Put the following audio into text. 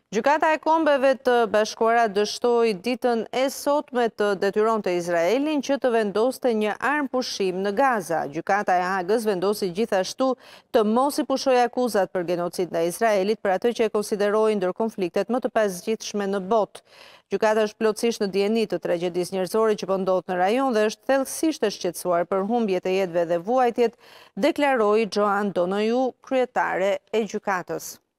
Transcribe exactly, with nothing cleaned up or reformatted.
Gjykata e Kombeve të Bashkuara dështoi ditën e sotme të detyronte Izraelin që të vendoste një armë pushim në Gaza. Gjykata e Hagës vendosi gjithashtu të mos i pushojë akuzat për genocid ndaj Izraelit për atë që e konsideroi ndër konfliktet më të pazgjidhshme në botë. Gjykata është plotësisht në dijeni të tragjedisë njerëzore që po ndodh në rajon dhe është thellësisht e shqetësuar për humbjet e jetëve dhe vuajtjet, deklaroi Joan Donoghue, kryetare e gjykatës.